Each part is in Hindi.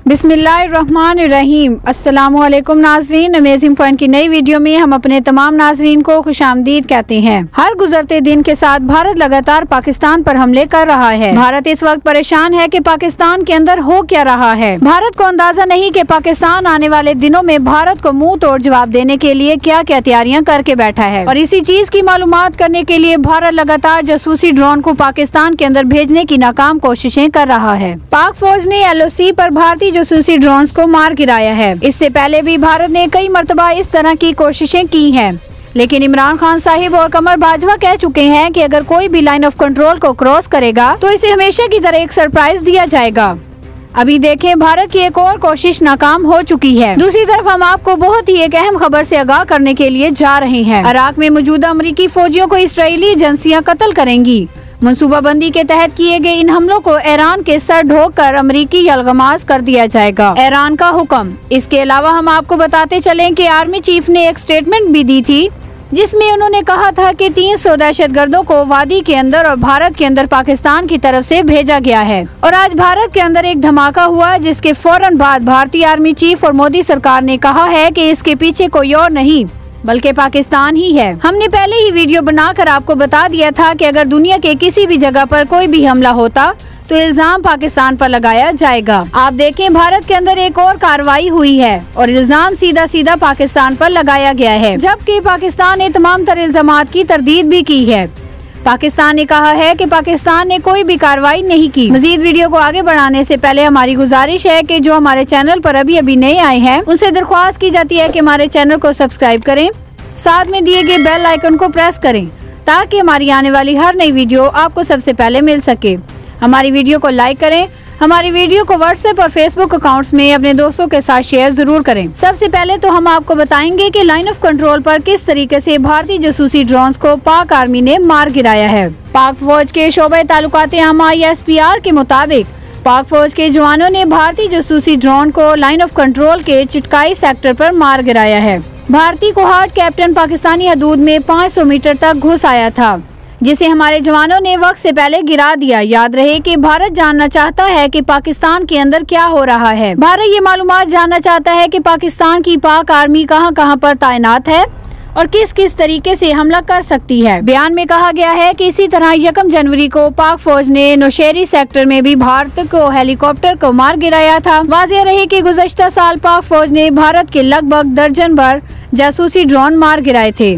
बिस्मिल्लाहिर्रहमानिर्रहीम। अस्सलामुअलैकुम नाजरीन, अमेजिंग पॉइंट की नई वीडियो में हम अपने तमाम नाजरीन को खुशामदीद कहते हैं। हर गुजरते दिन के साथ भारत लगातार पाकिस्तान पर हमले कर रहा है। भारत इस वक्त परेशान है कि पाकिस्तान के अंदर हो क्या रहा है। भारत को अंदाजा नहीं कि पाकिस्तान आने वाले दिनों में भारत को मुंह तोड़ जवाब देने के लिए क्या क्या तैयारियां करके बैठा है, और इसी चीज की मालूमात करने के लिए भारत लगातार जासूसी ड्रोन को पाकिस्तान के अंदर भेजने की नाकाम कोशिशें कर रहा है। पाक फौज ने LOC पर भारतीय जासूसी ड्रोन्स को मार गिराया है। इससे पहले भी भारत ने कई मर्तबा इस तरह की कोशिशें की हैं, लेकिन इमरान खान साहिब और कमर बाजवा कह चुके हैं कि अगर कोई भी लाइन ऑफ कंट्रोल को क्रॉस करेगा तो इसे हमेशा की तरह एक सरप्राइज दिया जाएगा। अभी देखें, भारत की एक और कोशिश नाकाम हो चुकी है। दूसरी तरफ हम आपको बहुत ही एक अहम खबर से आगाह करने के लिए जा रहे हैं। इराक में मौजूदा अमरीकी फौजियों को इसराइली एजेंसियां कत्ल करेंगी। मनसूबाबंदी के तहत किए गए इन हमलों को ईरान के सर ढोक कर अमरीकी यलगमाज कर दिया जाएगा, ईरान का हुक्म। इसके अलावा हम आपको बताते चलें कि आर्मी चीफ ने एक स्टेटमेंट भी दी थी, जिसमें उन्होंने कहा था कि 300 दहशतगर्दों को वादी के अंदर और भारत के अंदर पाकिस्तान की तरफ से भेजा गया है। और आज भारत के अंदर एक धमाका हुआ, जिसके फौरन बाद भारतीय आर्मी चीफ और मोदी सरकार ने कहा है कि इसके पीछे कोई और नहीं बल्कि पाकिस्तान ही है। हमने पहले ही वीडियो बनाकर आपको बता दिया था कि अगर दुनिया के किसी भी जगह पर कोई भी हमला होता तो इल्जाम पाकिस्तान पर लगाया जाएगा। आप देखें, भारत के अंदर एक और कार्रवाई हुई है और इल्जाम सीधा सीधा पाकिस्तान पर लगाया गया है, जबकि पाकिस्तान ने तमाम तर इल्जामात की तरदीद भी की है। पाकिस्तान ने कहा है कि पाकिस्तान ने कोई भी कार्रवाई नहीं की। मजीद वीडियो को आगे बढ़ाने से पहले हमारी गुजारिश है कि जो हमारे चैनल पर अभी नए आए हैं उनसे दरख्वास्त की जाती है कि हमारे चैनल को सब्सक्राइब करें, साथ में दिए गए बेल आइकन को प्रेस करें ताकि हमारी आने वाली हर नई वीडियो आपको सबसे पहले मिल सके। हमारी वीडियो को लाइक करें, हमारी वीडियो को व्हाट्सएप और फेसबुक अकाउंट्स में अपने दोस्तों के साथ शेयर जरूर करें। सबसे पहले तो हम आपको बताएंगे कि लाइन ऑफ कंट्रोल पर किस तरीके से भारतीय जासूसी ड्रोन्स को पाक आर्मी ने मार गिराया है। पाक फौज के शोबे ताल्लुकात आमा ISPR के मुताबिक पाक फौज के जवानों ने भारतीय जासूसी ड्रोन को लाइन ऑफ कंट्रोल के चिटकाई सेक्टर पर मार गिराया है। भारतीय कोहाट कैप्टन पाकिस्तानी हदूद में 500 मीटर तक घुस आया था, जिसे हमारे जवानों ने वक्त से पहले गिरा दिया। याद रहे कि भारत जानना चाहता है कि पाकिस्तान के अंदर क्या हो रहा है। भारत ये मालूमात जानना चाहता है कि पाकिस्तान की पाक आर्मी कहां कहां पर तैनात है और किस किस तरीके से हमला कर सकती है। बयान में कहा गया है कि इसी तरह 1 जनवरी को पाक फौज ने नौशेरी सेक्टर में भी भारत को हेलीकॉप्टर को मार गिराया था। वाज़ेह रहे कि गुज़श्ता साल पाक फौज ने भारत के लगभग दर्जन भर जासूसी ड्रोन मार गिराए थे।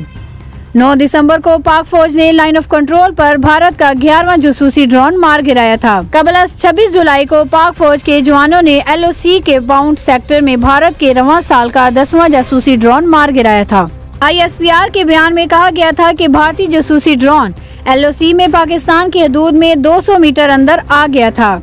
9 दिसंबर को पाक फौज ने लाइन ऑफ कंट्रोल पर भारत का 11वां जासूसी ड्रोन मार गिराया था। कबल 26 जुलाई को पाक फौज के जवानों ने LOC के बाउंड सेक्टर में भारत के रवां साल का 10वां जासूसी ड्रोन मार गिराया था। ISPR के बयान में कहा गया था कि भारतीय जासूसी ड्रोन LOC में पाकिस्तान की हदूद में 200 मीटर अंदर आ गया था।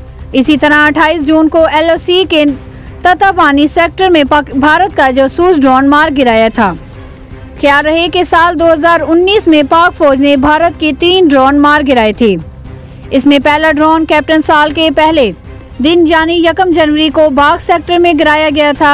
इसी तरह 28 जून को LOC के ततापानी सेक्टर में भारत का जासूस ड्रोन मार गिराया था। ख्याल रहे कि साल 2019 में पाक फौज ने भारत के 3 ड्रोन मार गिराए थे। इसमें पहला ड्रोन कैप्टन साल के पहले दिन यानी 1 जनवरी को बाग सेक्टर में गिराया गया था।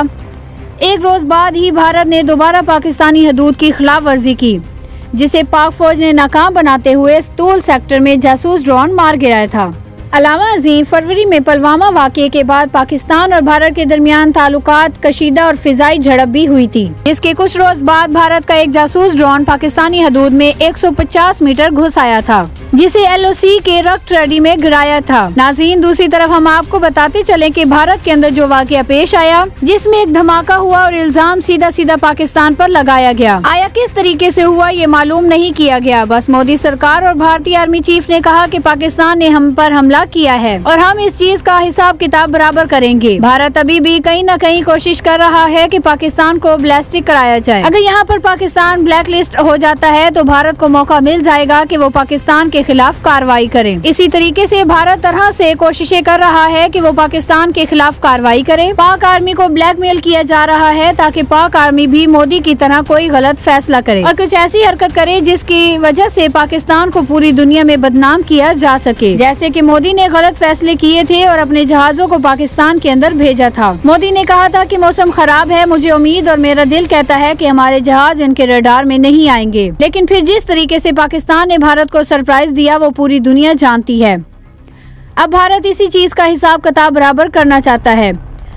एक रोज बाद ही भारत ने दोबारा पाकिस्तानी हदूद की खिलाफ वर्जी की, जिसे पाक फौज ने नाकाम बनाते हुए स्टूल सेक्टर में जासूस ड्रोन मार गिराया था। अलावा अजीम, फरवरी में पुलवामा वाक़े के बाद पाकिस्तान और भारत के दरमियान ताल्लुकात कशीदा और फिजाई झड़प भी हुई थी, जिसके कुछ रोज बाद भारत का एक जासूस ड्रोन पाकिस्तानी हदूद में 150 मीटर घुस आया था, जिसे LOC के रक्त रेडी में गिराया था। नाज़रीन, दूसरी तरफ हम आपको बताते चले कि भारत के अंदर जो वाक़या पेश आया, जिसमें एक धमाका हुआ और इल्जाम सीधा सीधा पाकिस्तान पर लगाया गया। आया किस तरीके से हुआ ये मालूम नहीं किया गया। बस मोदी सरकार और भारतीय आर्मी चीफ ने कहा कि पाकिस्तान ने हम पर हमला किया है और हम इस चीज का हिसाब किताब बराबर करेंगे। भारत अभी भी कहीं न कहीं कोशिश कर रहा है कि पाकिस्तान को ब्लास्टिक कराया जाए। अगर यहाँ पर पाकिस्तान ब्लैक लिस्ट हो जाता है तो भारत को मौका मिल जाएगा कि वो पाकिस्तान के खिलाफ कार्रवाई करे। इसी तरीके से भारत तरह से कोशिशें कर रहा है कि वो पाकिस्तान के खिलाफ कार्रवाई करे। पाक आर्मी को ब्लैकमेल किया जा रहा है ताकि पाक आर्मी भी मोदी की तरह कोई गलत फैसला करे और कुछ ऐसी हरकत करे जिसकी वजह से पाकिस्तान को पूरी दुनिया में बदनाम किया जा सके, जैसे कि मोदी ने गलत फैसले किए थे और अपने जहाजों को पाकिस्तान के अंदर भेजा था। मोदी ने कहा था कि मौसम खराब है, मुझे उम्मीद और मेरा दिल कहता है कि हमारे जहाज इनके रडार में नहीं आएंगे। लेकिन फिर जिस तरीके से पाकिस्तान ने भारत को सरप्राइज दिया वो पूरी दुनिया जानती है। अब भारत इसी चीज का हिसाब किताब बराबर करना चाहता है।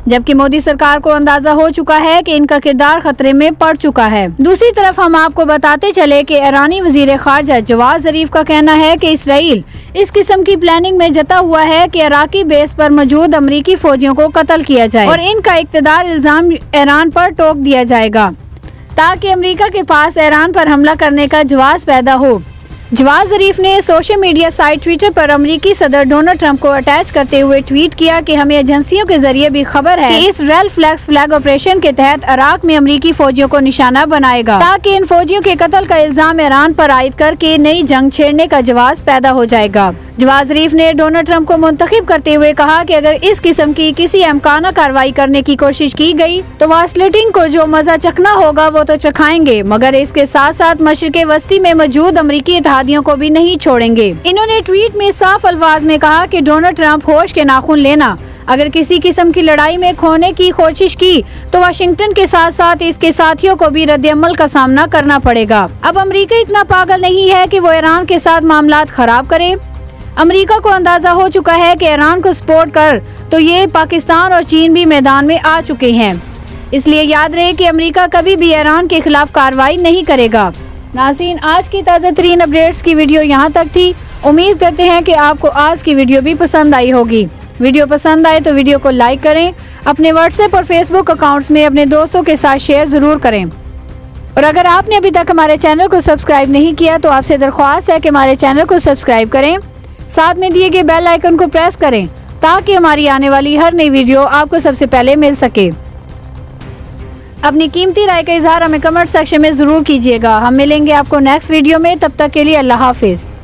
जबकि मोदी सरकार को अंदाजा हो चुका है कि इनका किरदार खतरे में पड़ चुका है। दूसरी तरफ हम आपको बताते चले कि ईरानी वजीर खारजा जवाद जरीफ का कहना है कि इसराइल इस किस्म की प्लानिंग में जता हुआ है कि इराकी बेस पर मौजूद अमरीकी फौजियों को कत्ल किया जाए और इनका इक़्तिदार इल्जाम ईरान पर टोक दिया जाएगा ताकि अमेरिका के पास ईरान पर हमला करने का जवाब पैदा हो। जवाद जरीफ ने सोशल मीडिया साइट ट्विटर पर अमेरिकी सदर डोनाल्ड ट्रंप को अटैच करते हुए ट्वीट किया कि हमें एजेंसियों के जरिए भी खबर है कि इस रेड फ्लैग ऑपरेशन के तहत इराक में अमेरिकी फौजियों को निशाना बनाएगा ताकि इन फौजियों के कत्ल का इल्जाम ईरान पर आयद करके नई जंग छेड़ने का जवाब पैदा हो जाएगा। जवाद जरीफ ने डोनाल्ड ट्रंप को मुंतखब करते हुए कहा कि अगर इस किस्म की किसी अमकाना कार्रवाई करने की कोशिश की गई तो वास्लिटिंग को जो मजा चखना होगा वो तो चखाएंगे, मगर इसके साथ साथ मशरिक़े वस्ती में मौजूद अमरीकी इत्तेहादियों को भी नहीं छोड़ेंगे। इन्होंने ट्वीट में साफ अल्फाज में कहा कि डोनाल्ड ट्रंप होश के नाखून लेना, अगर किसी किस्म की लड़ाई में खोने की कोशिश की तो वाशिंगटन के साथ साथ इसके साथियों को भी रद्द-ए-अमल का सामना करना पड़ेगा। अब अमेरिका इतना पागल नहीं है कि वो ईरान के साथ मामलात खराब करे। अमेरिका को अंदाजा हो चुका है कि ईरान को सपोर्ट कर तो ये पाकिस्तान और चीन भी मैदान में आ चुके हैं, इसलिए याद रहे कि अमेरिका कभी भी ईरान के खिलाफ कार्रवाई नहीं करेगा। नाज़रीन, आज की ताज़ा तरीन अपडेट्स की वीडियो यहाँ तक थी। उम्मीद करते हैं कि आपको आज की वीडियो भी पसंद आई होगी। वीडियो पसंद आए तो वीडियो को लाइक करें, अपने व्हाट्सएप और फेसबुक अकाउंट्स में अपने दोस्तों के साथ शेयर ज़रूर करें। और अगर आपने अभी तक हमारे चैनल को सब्सक्राइब नहीं किया तो आपसे दरख्वास्त है कि हमारे चैनल को सब्सक्राइब करें, साथ में दिए गए बेल आइकन को प्रेस करें ताकि हमारी आने वाली हर नई वीडियो आपको सबसे पहले मिल सके। अपनी कीमती राय का इजहार हमें कमेंट सेक्शन में ज़रूर कीजिएगा। हम मिलेंगे आपको नेक्स्ट वीडियो में, तब तक के लिए अल्लाह हाफिज़।